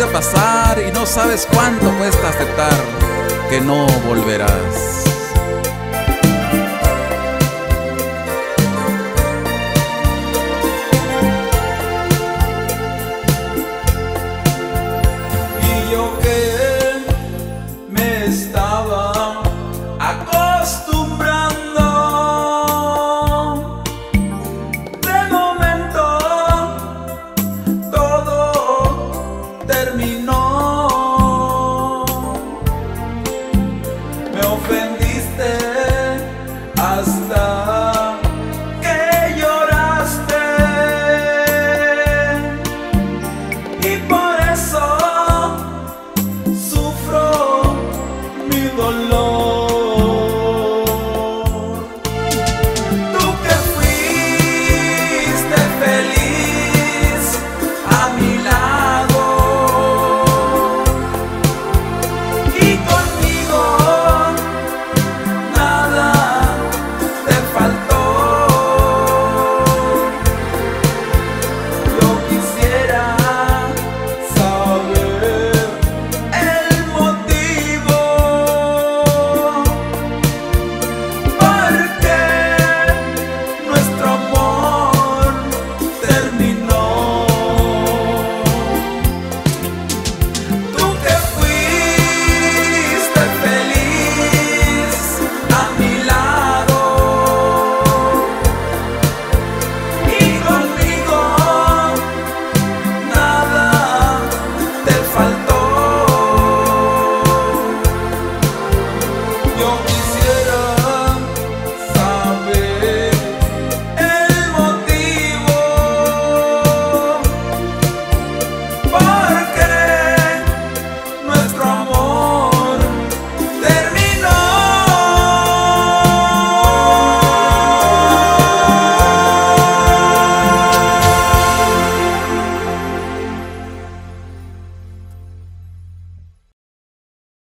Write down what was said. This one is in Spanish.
puede pasar y no sabes cuánto cuesta aceptar que no volverás. Y yo que me estaba acostumbrando, de momento todo terminó. Me ofendiste hasta que lloraste, y por eso sufro mi dolor. Tú que fuiste feliz a mi lado y conmigo nada te faltó. Yo quisiera saber el motivo por qué nuestro amor terminó. Tú que fuiste feliz a mi lado y conmigo nada te faltó. Yo quisiera